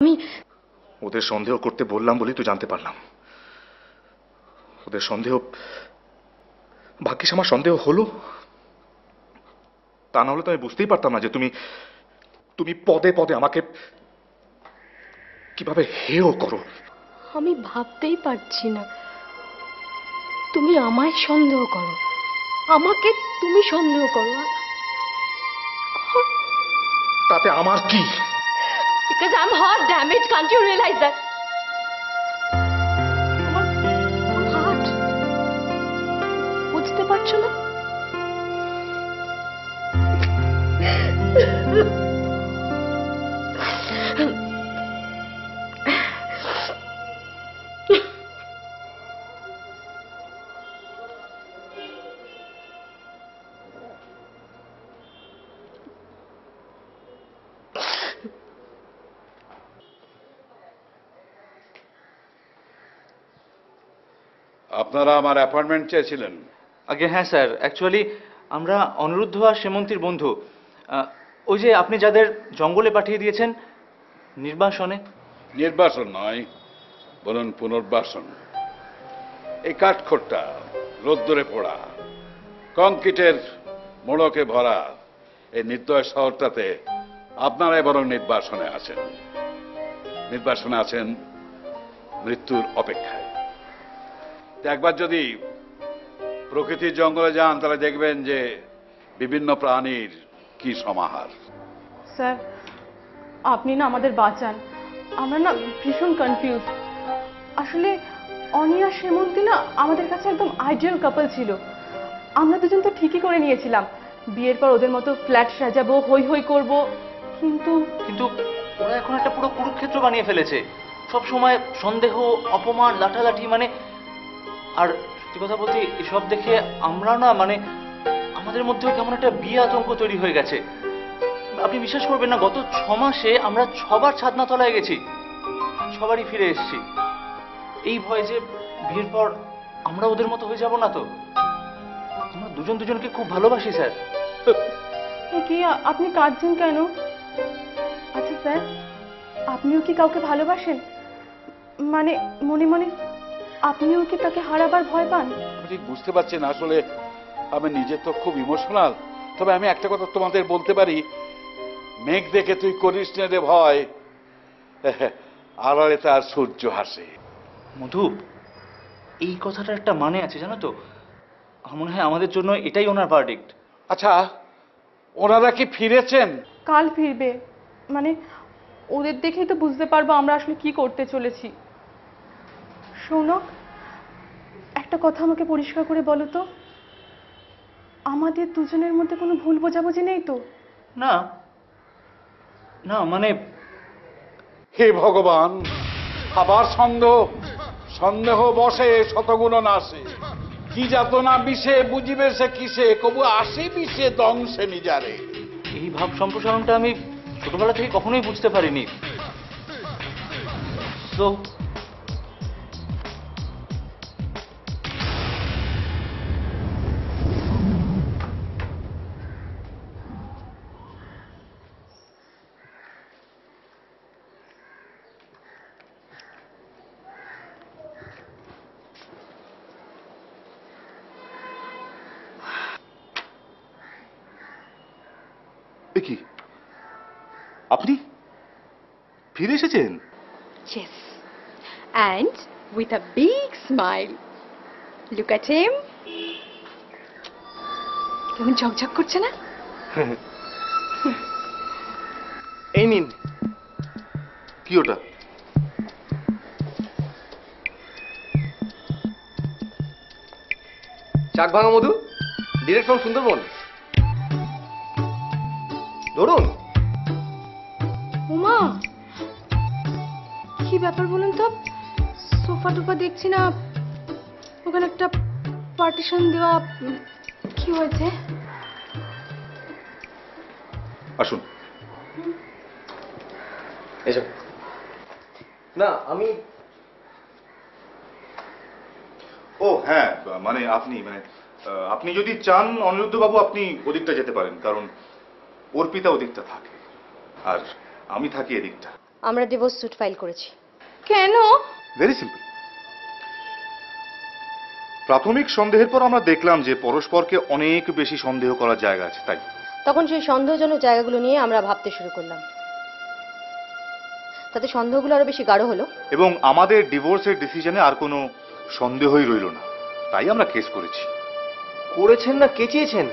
আমি ওদের সন্দেহ করতে বললাম বলেই তো জানতে পারলাম। ওদের সন্দেহ, ভাগ্যিস আমার সন্দেহ হলো, তা না হলে তো আমি বুঝতেই পারতাম না যে তুমি তুমি পদে পদে আমাকে কিভাবে হেয় করো। আমি ভাবতেই পারছি না তুমি আমায় সন্দেহ করো, আমাকে তুমি সন্দেহ করো। তাতে আমার কি? Because I'm hot, damn it, can't you realize that? আমার heart, বুঝতে পারছো না? আপনারা আমার অ্যাপয়েন্টমেন্ট চেয়েছিলেন? আগে হ্যাঁ স্যার, অ্যাকচুয়ালি আমরা অনিরুদ্ধ আর সেমন্তীর বন্ধু। ওই যে আপনি যাদের জঙ্গলে পাঠিয়ে দিয়েছেন নির্বাসনে। নির্বাসন নয়, বলুন পুনর্বাসন। এই কাঠখোট্টা, রোদ্দুরে পোড়া, কংক্রিটের মোড়কে ভরা এই নির্দয় শহরটাতে আপনারাই বরং নির্বাসনে আছেন। নির্বাসনে আছেন মৃত্যুর অপেক্ষায়। একবার যদি প্রকৃতির জঙ্গলে যান তাহলে দেখবেন যে বিভিন্ন প্রাণীর কি সমাহার। স্যার, আপনি না আমাদের বাঁচান, আমরা না ভীষণ কনফিউজ। আসলে অনিয়া সেমন্তী না আমাদের কাছে একদম আইডিয়াল কাপল ছিল। আমরা দুজন তো ঠিকই করে নিয়েছিলাম বিয়ের পর ওদের মতো ফ্ল্যাট সাজাবো, হই হই করব, কিন্তু কিন্তু ওরা এখন একটা পুরো কুরুক্ষেত্র বানিয়ে ফেলেছে। সব সময় সন্দেহ, অপমান, লাঠালাঠি, মানে আর সত্যি কথা বলতে এসব দেখে আমরা না মানে আমাদের মধ্যেও কেমন একটা বিয়ে আতঙ্ক তৈরি হয়ে গেছে। আপনি বিশ্বাস করবেন না, গত 6 মাসে আমরা 6বার ছাদনা তলায় গেছি, সবারই ফিরে এসেছি। এই ভয় যে বিয়ের পর আমরা ওদের মতো হয়ে যাব না তো। আমরা দুজন দুজনকে খুব ভালোবাসি স্যার। কি আপনি কাঁদছেন কেন? আচ্ছা স্যার, আপনিও কি কাউকে ভালোবাসেন? মানে মনে মনে আপনিও কি তাকে হারাবার ভয় পান? ঠিক বুঝতে পারছি না, আসলে আমি নিজে তো খুব ইমোশনাল। তবে আমি একটা কথা তোমাদের বলতে পারি, মেঘ দেখে তুই করিস না রে ভয়, আড়ালে তার সূর্য হাসে। মধু, এই কথাটার একটা মানে আছে জানো তো। আমার মনে হয় আমাদের জন্য এটাই ওনার ভার্ডিক্ট। আচ্ছা, ওনারা কি ফিরেছেন? কাল ফিরবে, মানে ওদের দেখেই তো বুঝতে পারবো আমরা আসলে কি করতে চলেছি। শোনক, একটা কথা আমাকে পরিষ্কার করে বলো তো, আমাদের দুজনের মধ্যে কোনো ভুল বোঝাবুঝি নেই তো? না না, মানে হে ভগবান, আবার সন্দেহ, সন্দেহ বসে শতগুণ নাশে। কি যাতনা বিষে বুঝিবে সে কিসে, কবু আসে বিষে দংশে নিজারে। এই ভাব সম্প্রসারণটা আমি ছোটবেলা থেকে কখনোই বুঝতে পারিনি। তো কি আপনি ফিরে এসেছেন? Yes, and with a big smile. Look at him. কেমন ঝকঝক করছে না? এই নিন। কি ওটা? চাক ভাঙা মধু, ডিরেক্ট ফ্রম সুন্দরবন। ধরুন। উমা, কি ব্যাপার বলুন তো? সোফা টোফা দেখছি না, ওখানে একটা পার্টিশন দেওয়া, কি হয়েছে? আসুন। এসো না, আমি ও হ্যাঁ, মানে আপনি যদি চান অনিরুদ্ধ বাবু, আপনি ওদিকটা যেতে পারেন, কারণ অর্পিতা ওদিকটা থাকে আর আমি থাকি এদিকটা। আমরা ডিভোর্স স্যুট ফাইল করেছি। কেন? Very simple. প্রাথমিক সন্দেহের পর আমরা দেখলাম যে পরস্পরকে অনেক বেশি সন্দেহ করার জায়গা আছে, তাই তখন সেই সন্দেহজনক জায়গাগুলো নিয়ে আমরা ভাবতে শুরু করলাম, তাতে সন্দেহগুলো আরো বেশি গাঢ় হলো। এবং আমাদের ডিভোর্সের ডিসিশনে আর কোনো সন্দেহই রইল না, তাই আমরা কেস করেছি। করেছেন না কেচিয়েছেন?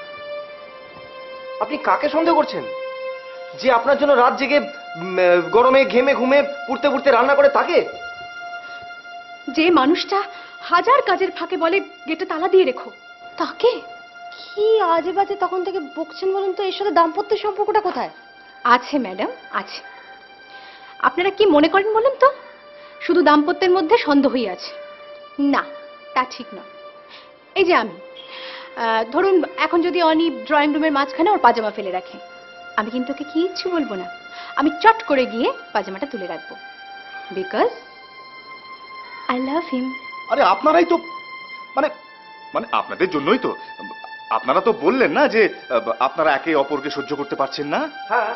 আপনি কাকে সন্দেহ করছেন? যে আপনার জন্য রাত জেগে গরমে ঘেমে ঘুমে পুড়তে পুড়তে রান্না করে তাকে? যে মানুষটা হাজার কাজের ফাঁকে বলে গেটে তালা দিয়ে রেখো, তাকে? কি আজে বাজে তখন থেকে বকছেন বলুন তো, এর সাথে দাম্পত্যের সম্পর্কটা কোথায়? আছে ম্যাডাম, আছে। আপনারা কি মনে করেন বলুন তো, শুধু দাম্পত্যের মধ্যে সন্দেহই আছে? না, তা ঠিক নয়। এই যে আমি, ধরুন এখন যদি অনি ড্রয়িং রুমের মাঝখানে ওর পাজামা ফেলে রাখে, আমি কিন্তু ওকে কিচ্ছু বলবো না, আমি চট করে গিয়ে পাজামাটা তুলে রাখবো, বিকজ আই লাভ হিম। আরে আপনারাই তো মানে মানে আপনাদের জন্যই তো, আপনারা তো বললেন না যে আপনারা একে অপরকে সহ্য করতে পারছেন না। হ্যাঁ,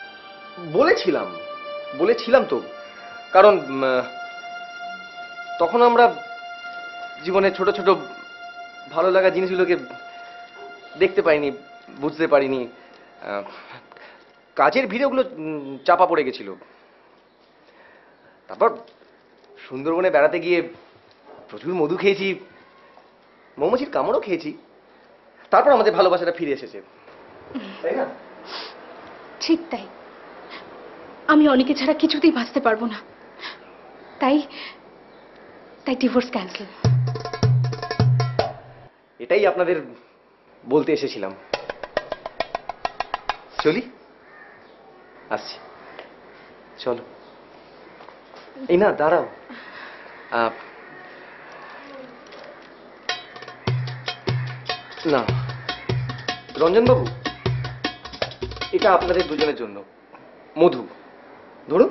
বলেছিলাম তো, কারণ তখন আমরা জীবনে ছোট ছোট ভালো লাগা জিনিসগুলোকে দেখতে পাইনি, বুঝতে পারিনি। কাজের ভিড়ে ওগুলো চাপা পড়ে গেছিল। তারপর সুন্দরবনে বেড়াতে গিয়ে প্রচুর মধু খেয়েছি, মৌমাছির কামড়ও খেয়েছি, তারপর আমাদের ভালোবাসাটা ফিরে এসেছে, তাই না? ঠিক তাই, আমি অনিকে ছাড়া কিছুতেই বাঁচতে পারবো না, তাই তাই ডিভোর্স ক্যান্সেল। এটাই আপনাদের বলতে এসেছিলাম। চলি, আসছি। চলো। এই না, দাঁড়াও। না, রঞ্জনবাবু, এটা আপনাদের দুজনের জন্য মধু, ধরুন।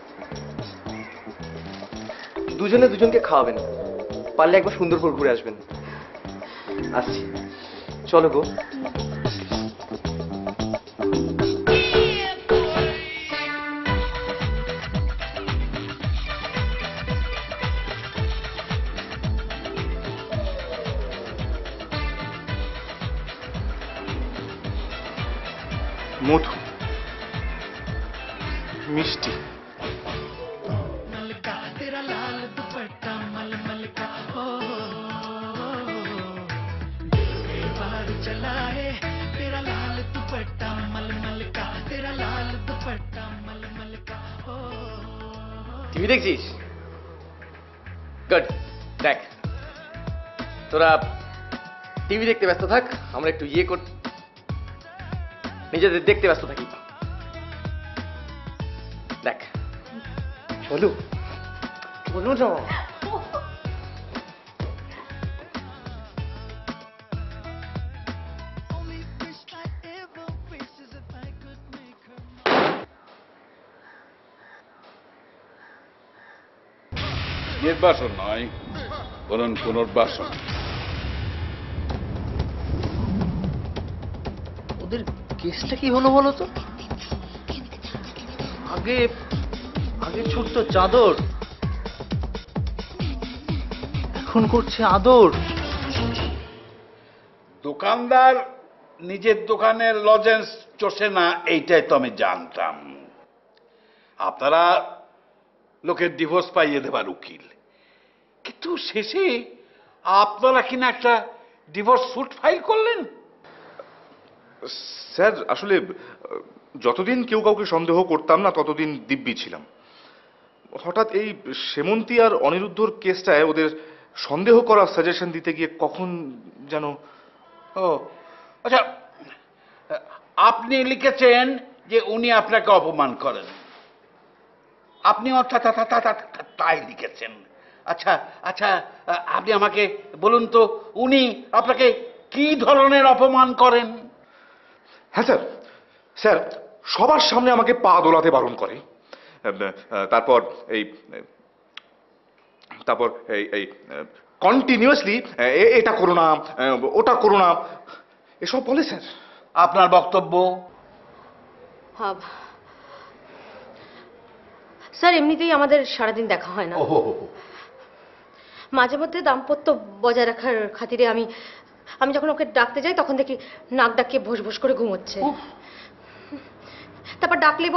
দুজনে দুজনকে খাওয়াবেন, পারলে একবার সুন্দরপুর ঘুরে আসবেন। আসছি, চলো গো। মধু, মিষ্টি, টিভি দেখছিস? গুড, দেখ। তোরা টিভি দেখতে ব্যস্ত থাক, আমরা একটু নিজেদের দেখতে ব্যস্ত থাকি। দেখ, চলো চলো না। নির্বাসন নয়, বরং পুনর্বাসন। ওদের কেসটা কি হলো বলো তো? আগে আগে ছুটতো চাদর, এখন করছে আদর। দোকানদার নিজের দোকানের লজেন্স চষে না, এইটাই তো আমি জানতাম। আপনারা লোকের ডিভোর্স পাইয়ে দেবার উকিল, কিন্তু শেষে আপনারা কিনা একটা ডিভোর্স স্যুট ফাইল করলেন। স্যার আসলে যতদিন কেউ কাউকে সন্দেহ করতাম না ততদিন দিব্যি ছিলাম। হঠাৎ এই সেমন্তী আর অনিরুদ্ধর কেসটায় ওদের সন্দেহ করার সাজেশন দিতে গিয়ে কখন যেন। ও আচ্ছা, আপনি লিখেছেন যে উনি আপনাকে অপমান করেন, আপনি অর্থাৎ তাই লিখেছেন। আচ্ছা আচ্ছা, আপনি আমাকে বলুন তো, উনি আপনাকে কি ধরনের অপমান করেন? হ্যাঁ স্যার, স্যার সবার সামনে আমাকে পা দোলাতে বারণ করে, তারপর এই কন্টিনিউয়াসলি এটা করো না, ওটা করো না, এসব বলে স্যার। আপনার বক্তব্য? স্যার এমনিতেই আমাদের সারাদিন দেখা হয় না। ওহো, মাঝে মধ্যে দাম্পত্য বজায় রাখার খাতিরে আমি আমি যখন ওকে ডাকতে যাই তখন দেখি নাক ডাকিয়ে ভোস ভোস করে ঘুমোচ্ছে। তারপর ডাকলে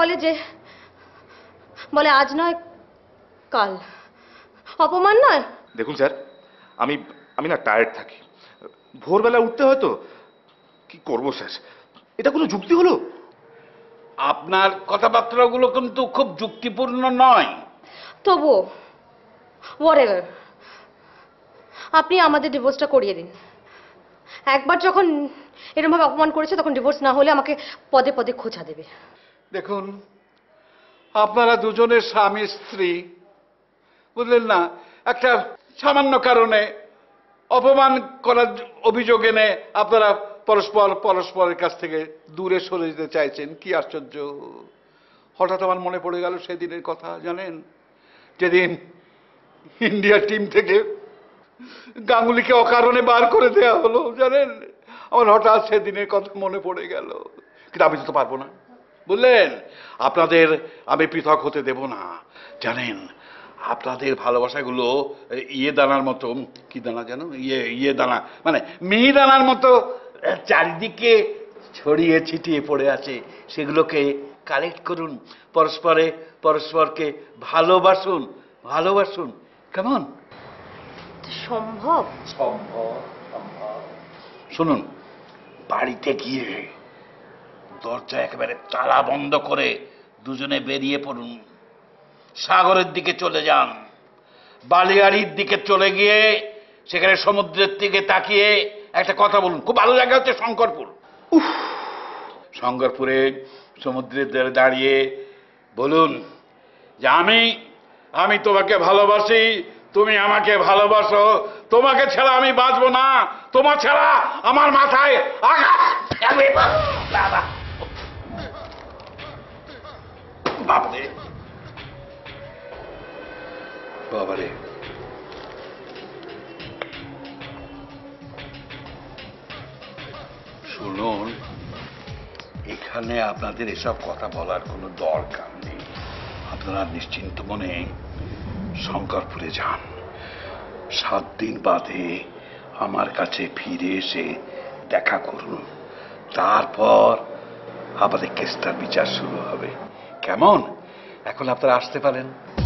বলে আজ নয় কাল। অপমান নয়? দেখুন স্যার, আমি আমি না টায়ার্ড থাকি, ভোরবেলা উঠতে হয় তো। কি করবো স্যার, এটা কোনো যুক্তি হলো? আপনার কথাবার্তাগুলো কিন্তু খুব যুক্তিপূর্ণ নয়। তবুও হোয়াটএভার, আপনি আমাদের ডিভোর্সটা করিয়ে দিন। একবার যখন এরকমভাবে অপমান করেছে তখন ডিভোর্স না হলে আমাকে পদে পদে খোঁচা দেবে। দেখুন, আপনারা দুজনের স্বামী স্ত্রী, বুঝলেন না, একটা সামান্য কারণে অপমান করার অভিযোগ এনে আপনারা পরস্পরের কাছ থেকে দূরে সরে যেতে চাইছেন। কি আশ্চর্য! হঠাৎ আমার মনে পড়ে গেল সেদিনের কথা। জানেন, যেদিন ইন্ডিয়া টিম থেকে গাঙ্গুলিকে অকারণে বার করে দেওয়া হলো, জানেন, আমার হঠাৎ সেদিনের কথা মনে পড়ে গেল। কিন্তু আমি তো পারবো না, বুঝলেন, আপনাদের আমি পৃথক হতে দেব না। জানেন, আপনাদের ভালোবাসাগুলো ইয়ে দানার মতো, কি দানা যেন, ইয়ে দানা মানে মিহি দানার মতো চারিদিকে ছড়িয়ে ছিটিয়ে পড়ে আছে। সেগুলোকে কালেক্ট করুন, পরস্পরকে ভালোবাসুন। কেমন? সম্ভব? সম্ভব। শুনুন, বাড়িতে গিয়ে দরজা একেবারে তালা বন্ধ করে দুজনে বেরিয়ে পড়ুন, সাগরের দিকে চলে যান, বালিয়াড়ির দিকে চলে গিয়ে সেখানে সমুদ্রের দিকে তাকিয়ে একটা কথা বলুন। খুব ভালো জায়গা হচ্ছে শঙ্করপুর। শঙ্করপুরে সমুদ্রের ধারে দাঁড়িয়ে বলুন যে আমি তোমাকে ভালোবাসি, তুমি আমাকে ভালোবাসো, তোমাকে ছাড়া আমি বাঁচবো না, তোমার ছাড়া আমার মাথায় বাবারে বাবারে। শুনুন, এখানে আপনাদের এসব কথা বলার কোনো দরকার নেই। আপনারা নিশ্চিন্ত মনে শঙ্করপুরে যান, 7 দিন বাদে আমার কাছে ফিরে এসে দেখা করুন, তারপর আমাদের কেসটার বিচার শুরু হবে। কেমন? এখন আপনারা আসতে পারেন।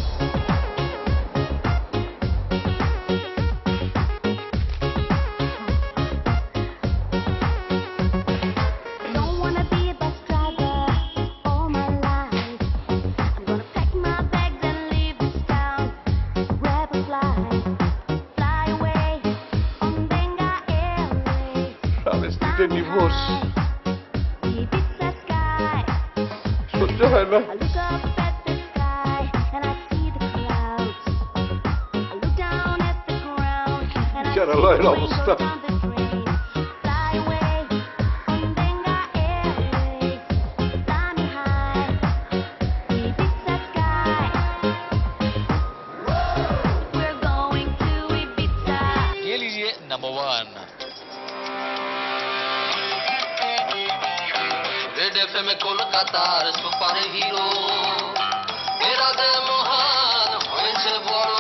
ডিভোর্স সহ্য হয় না। বিচারালয়ের অবস্থা। ये लीजिए नंबर 1 रेड एफएम কলকাতার সুপার হিরো এরা দে মহান হয়েছে বড়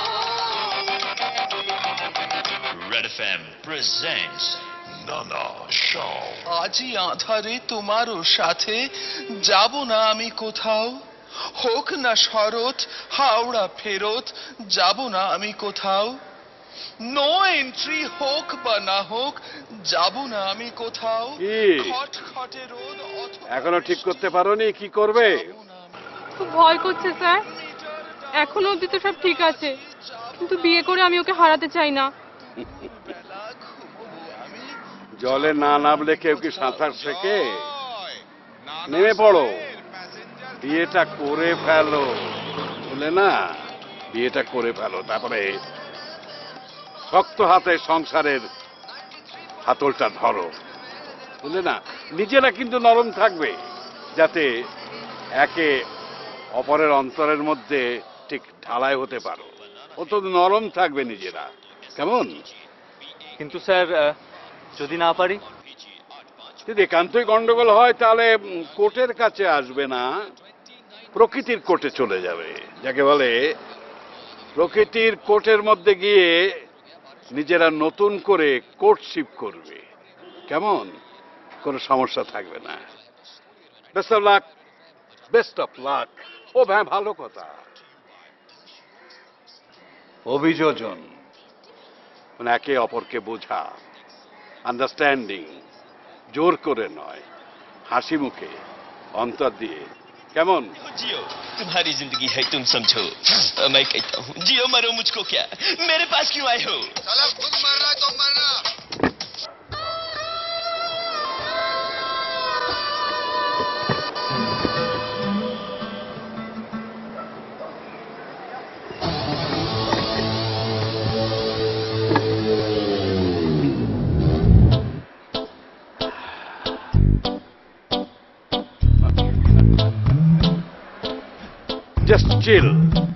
রেড এফএম প্রেজেন্টস নানা শো আজি আঁধারে তোমারও সাথে যাব না আমি কোথাও হোক না শরৎ হাওড়া ফেরত যাব না আমি কোথাও নো এন্ট্রি হোক বা না হোক যাব না আমি কোথাও খটখটে রোদ এখনো ঠিক করতে পারোনি কি করবে? খুব ভয় করছে স্যার। এখনো অবধি তো সব ঠিক আছে, কিন্তু বিয়ে করে আমি ওকে হারাতে চাই না। জলে না নামলে কেউ কি সাঁতার শেখে? নেমে পড়ো, বিয়েটা করে ফেলো, বলে না, বিয়েটা করে ফেলো, তারপরে শক্ত হাতে সংসারের হাতলটা ধরো, বুঝলে না। নিজেরা কিন্তু নরম থাকবে, যাতে একে অপরের অন্তরের মধ্যে ঠিক ঢালাই হতে পারো। ও তো নরম থাকবে নিজেরা, কেমন? কিন্তু স্যার, যদি না পারি? যদি একান্তই গন্ডগোল হয় তাহলে কোর্টের কাছে আসবে না, প্রকৃতির কোর্টে চলে যাবে, যাকে বলে প্রকৃতির কোর্টের মধ্যে গিয়ে নিজেরা নতুন করে কোর্টশিপ করবে। কেমন? কোনো সমস্যা থাকবে না। Best of luck, best of luck. ও হ্যাঁ, ভালো কথা, অভিযোজন মানে একে অপরকে বোঝা, আন্ডারস্ট্যান্ডিং, জোর করে নয়, হাসি মুখে, অন্তর দিয়ে। কেমন? जियो तुम्हारी जिंदगी है तुम समझो, मैं कहता हूँ जियो मरो मुझको क्या, मेरे पास क्यों आए हो? साला खुद मर रहा है तो मरना। Just chill.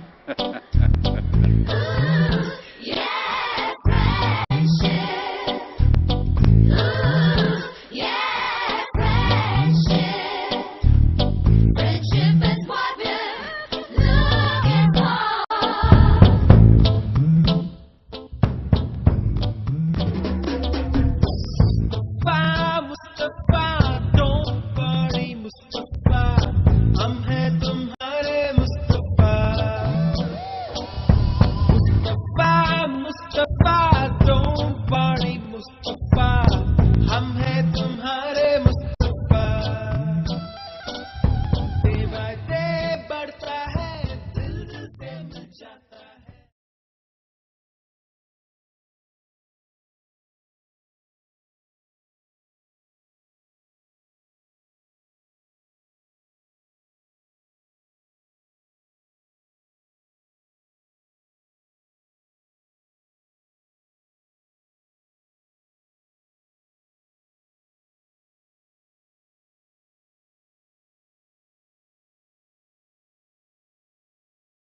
हम हैं तुम्हारे मुस्तफा, दे बाय दे बढ़ता है दिल से मिल जाता।